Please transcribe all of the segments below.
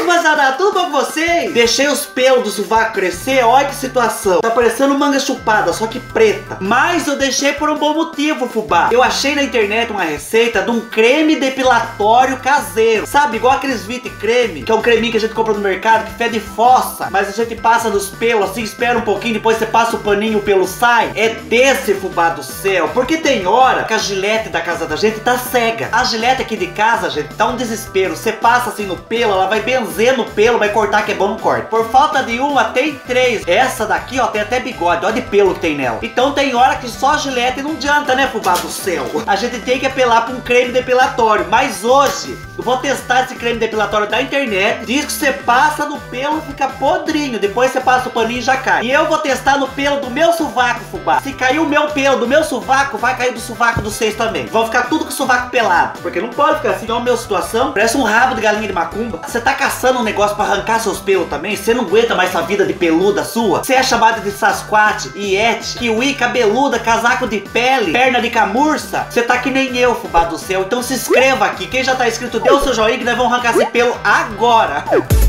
moçada, tudo bom com vocês? Deixei os pelos do sovaco crescer, olha que situação. Tá parecendo manga chupada, só que preta. Mas eu deixei por um bom motivo, fubá. Eu achei na internet uma receita de um creme depilatório caseiro. Sabe, igual aqueles Vite Creme, que é um creminho que a gente compra no mercado, que fede fossa. Mas a gente passa nos pelos assim, espera um pouquinho, depois você passa o paninho, o pelo sai. É desse, fubá do céu. Porque tem hora que a gilete da casa da gente tá cega. A gilete aqui de casa, gente, tá um desespero. Você passa assim no pelo, ela vai benzer no pelo, vai cortar que é bom, não corta. Por falta de uma, tem três. Essa daqui, ó, tem até bigode. Olha de pelo que tem nela. Então tem hora que só a gilete não adianta, né, fubá do céu? A gente tem que apelar pra um creme depilatório. Mas hoje, eu vou testar esse creme depilatório da internet. Diz que você passa no pelo, fica podrinho. Depois você passa o paninho e já cai. E eu vou testar no pelo do meu sovaco, fubá. Se cair o meu pelo do meu sovaco, vai cair do sovaco dos seis também. Vão ficar tudo com o sovaco pelado. Porque não pode ficar assim, igual a minha situação. Parece um rabo de galinha de macumba. Você tá caçando um negócio pra arrancar seus pelos também? Você não aguenta mais essa vida de peluda sua? Você é chamada de Sasquatch, Yeti, kiwi, cabeluda, casaco de pele, perna de camurça? Você tá que nem eu, fubá do céu. Então se inscreva aqui. Quem já tá inscrito, dê o seu joinha que nós vamos arrancar esse pelo agora.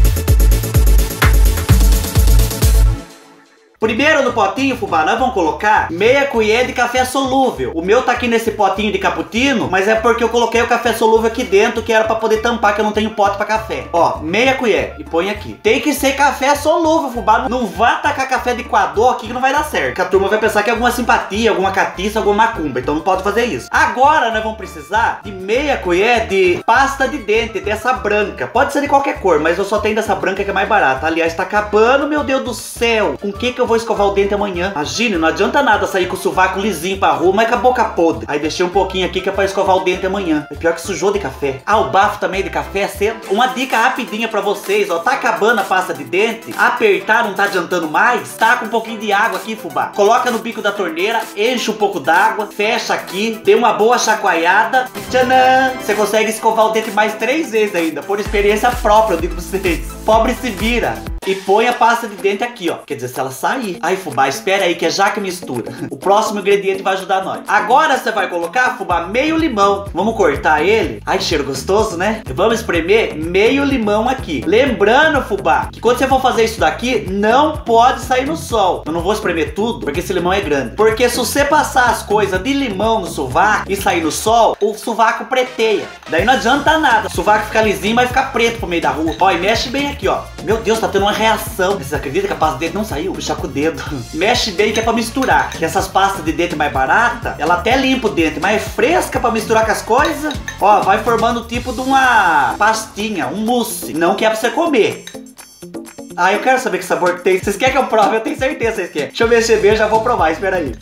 Primeiro no potinho, fubá, nós vamos colocar meia colher de café solúvel. O meu tá aqui nesse potinho de cappuccino, mas é porque eu coloquei o café solúvel aqui dentro, que era pra poder tampar, que eu não tenho pote pra café. Ó, meia colher e põe aqui. Tem que ser café solúvel, fubá. Não vá tacar café de coador aqui que não vai dar certo. Que a turma vai pensar que é alguma simpatia, alguma catiça, alguma macumba. Então não pode fazer isso. Agora nós vamos precisar de meia colher de pasta de dente, dessa branca. Pode ser de qualquer cor, mas eu só tenho dessa branca que é mais barata. Aliás, tá acabando, meu Deus do céu. Com o que eu vou escovar o dente amanhã? Imagine, não adianta nada sair com o sovaco lisinho pra rua, mas com a boca podre. Aí deixei um pouquinho aqui que é pra escovar o dente amanhã. É pior que sujou de café. Ah, o bafo também de café cedo. Uma dica rapidinha pra vocês, ó. Tá acabando a pasta de dente, apertar não tá adiantando mais. Tá com um pouquinho de água aqui, fubá. Coloca no bico da torneira, enche um pouco d'água, fecha aqui, dê uma boa chacoalhada. Tchanã! Você consegue escovar o dente mais 3 vezes ainda, por experiência própria, eu digo pra vocês. Pobre se vira. E põe a pasta de dente aqui, ó. Quer dizer, se ela sair. Ai, fubá, espera aí que é já que mistura. O próximo ingrediente vai ajudar nós. Agora você vai colocar, fubá, meio limão. Vamos cortar ele. Ai, cheiro gostoso, né? Vamos espremer meio limão aqui. Lembrando, fubá, que quando você for fazer isso daqui, não pode sair no sol. Eu não vou espremer tudo, porque esse limão é grande. Porque se você passar as coisas de limão no sovaco e sair no sol, o sovaco preteia. Daí não adianta nada. O sovaco fica lisinho, vai ficar preto pro meio da rua. Ó, e mexe bem aqui, ó. Meu Deus, tá tendo uma reação. Vocês acreditam que a pasta de dente não saiu? Puxar com o dedo. Mexe bem que é pra misturar. Que essas pastas de dente mais barata, ela até limpa o dente, mas é fresca pra misturar com as coisas. Ó, vai formando tipo de uma pastinha, um mousse. Não que é pra você comer. Ah, eu quero saber que sabor que tem. Vocês querem que eu prove? Eu tenho certeza que vocês querem. Deixa eu mexer bem, eu já vou provar. Espera aí.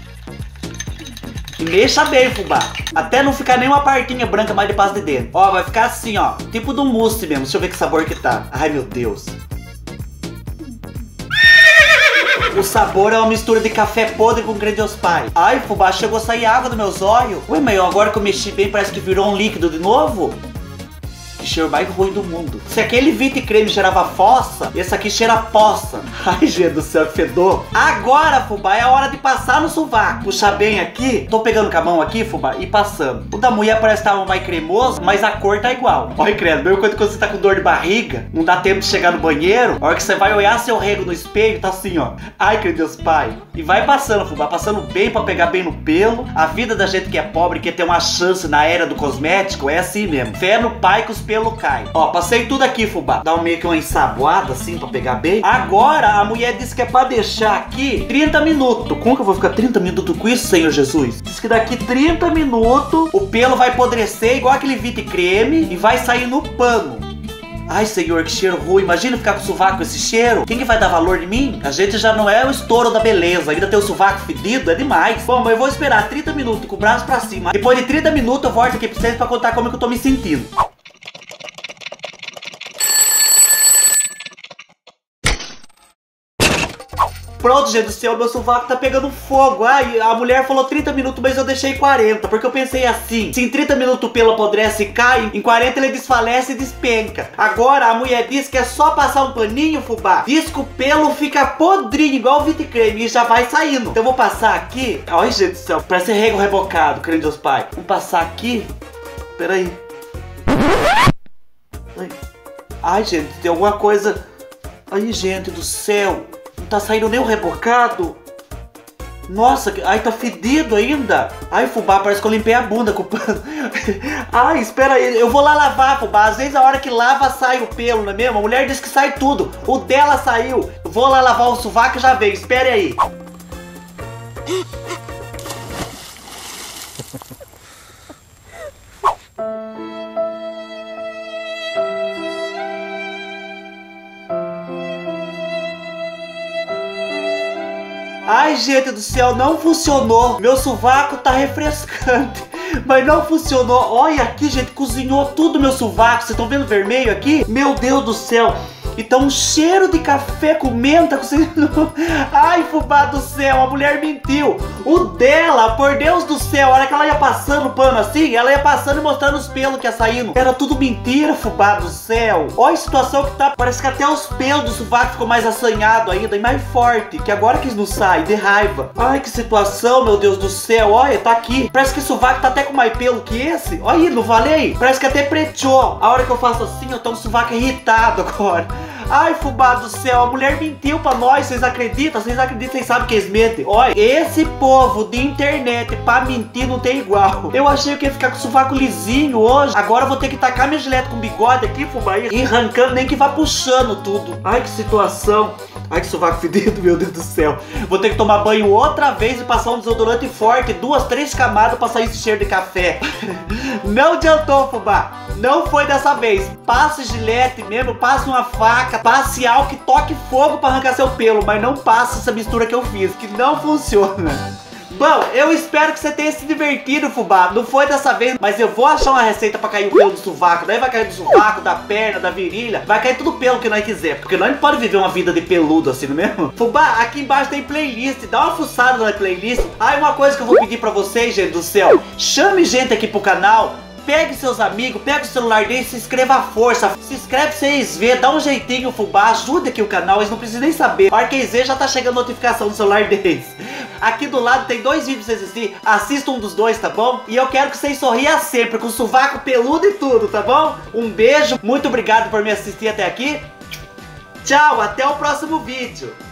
E mexa bem, fubá. Até não ficar nem uma partinha branca mais de pasta de dente. Ó, vai ficar assim, ó. Tipo do mousse mesmo. Deixa eu ver que sabor que tá. Ai, meu Deus. O sabor é uma mistura de café podre com creme de ospai. Ai, fubá, chegou a sair água dos meus olhos. Ué, mas agora que eu mexi bem, parece que virou um líquido de novo. Que cheiro mais ruim do mundo. Se aquele Vite Creme cheirava fossa, esse aqui cheira poça. Ai, gente do céu, que fedor. Agora, fubá, é a hora de passar no sovaco. Puxar bem aqui. Tô pegando com a mão aqui, fubá, e passando. O da mulher parece que tava mais cremoso, mas a cor tá igual. Olha, credo, mesmo quando você tá com dor de barriga, não dá tempo de chegar no banheiro, a hora que você vai olhar seu rego no espelho, tá assim, ó. Ai, que Deus pai. E vai passando, fubá, passando bem pra pegar bem no pelo. A vida da gente que é pobre, que quer ter uma chance na era do cosmético, é assim mesmo. Fé no pai que os pelo cai. Ó, passei tudo aqui, fubá. Dá meio que uma ensaboada assim pra pegar bem. Agora a mulher disse que é pra deixar aqui 30 minutos. Como que eu vou ficar 30 minutos com isso, Senhor Jesus? Diz que daqui 30 minutos o pelo vai apodrecer igual aquele Vite Creme e vai sair no pano. Ai, Senhor, que cheiro ruim. Imagina ficar com o sovaco com esse cheiro. Quem que vai dar valor de mim? A gente já não é o estouro da beleza. Ainda ter o sovaco fedido é demais. Bom, mas eu vou esperar 30 minutos com o braço pra cima. Depois de 30 minutos eu volto aqui pra vocês pra contar como é que eu tô me sentindo. Pronto, gente do céu, meu sovaco tá pegando fogo. Ai, a mulher falou 30 minutos, mas eu deixei 40. Porque eu pensei assim, se em 30 minutos o pelo apodrece e cai, em 40 ele desfalece e despenca. Agora a mulher diz que é só passar um paninho, fubá. Diz que o pelo fica podrinho, igual o Vite Creme, e já vai saindo. Então eu vou passar aqui. Ai, gente do céu, parece rego rebocado, creme de Deus Pai. Vamos passar aqui. Pera aí. Ai. Ai, gente, tem alguma coisa... Ai, gente do céu. Não tá saindo nem o rebocado. Nossa, ai, tá fedido ainda. Ai, fubá, parece que eu limpei a bunda com o pano. Ai, espera aí, eu vou lá lavar, fubá. Às vezes a hora que lava sai o pelo, não é mesmo? A mulher disse que sai tudo. O dela saiu. Eu vou lá lavar o sovaco e já veio, espere aí. Ai, gente do céu, não funcionou. Meu sovaco tá refrescante, mas não funcionou. Olha aqui, gente, cozinhou tudo meu sovaco. Vocês estão vendo vermelho aqui? Meu Deus do céu. E tá um cheiro de café com menta. Ai, fubá do céu, a mulher mentiu. O dela, por Deus do céu, a hora que ela ia passando o pano assim, ela ia passando e mostrando os pelos que ia saindo. Era tudo mentira, fubá do céu. Olha a situação que tá. Parece que até os pelos do sovaco ficou mais assanhado ainda e mais forte, que agora que não sai, de raiva. Ai, que situação, meu Deus do céu. Olha, tá aqui. Parece que o sovaco tá até com mais pelo que esse. Olha aí, não falei? Parece que até preteou. A hora que eu faço assim, eu tô com o sovaco irritado agora. Ai, fubá do céu, a mulher mentiu pra nós, vocês acreditam? Vocês acreditam, vocês sabem que eles mentem? Olha, esse povo de internet pra mentir não tem igual. Eu achei que ia ficar com o sovaco lisinho hoje. Agora eu vou ter que tacar minha gilete com bigode aqui, fubá, e arrancando, nem que vá puxando tudo. Ai, que situação. Ai, que sovaco fedido, meu Deus do céu. Vou ter que tomar banho outra vez e passar um desodorante forte, 2, 3 camadas pra sair esse cheiro de café. Não adiantou, fubá. Não foi dessa vez. Passe gilete mesmo, passe uma faca, passe álcool e toque fogo pra arrancar seu pelo, mas não passe essa mistura que eu fiz, que não funciona. Bom, eu espero que você tenha se divertido, fubá. Não foi dessa vez, mas eu vou achar uma receita pra cair o pelo do sovaco. Daí vai cair do sovaco, da perna, da virilha. Vai cair tudo pelo que nós quiser, porque nós não pode viver uma vida de peludo assim, não é mesmo? Fubá, aqui embaixo tem playlist. Dá uma fuçada na playlist. Ah, e uma coisa que eu vou pedir pra vocês, gente do céu. Chame gente aqui pro canal. Pegue seus amigos, pega o celular deles e se inscreva à força. Se inscreve pra vocês verem, dá um jeitinho, fubá. Ajuda aqui o canal, eles não precisam nem saber. A hora que eles verem, já tá chegando notificação no celular deles. Aqui do lado tem 2 vídeos pra vocês assistirem. Assista um dos 2, tá bom? E eu quero que vocês sorriam sempre, com o sovaco peludo e tudo, tá bom? Um beijo, muito obrigado por me assistir até aqui. Tchau, até o próximo vídeo.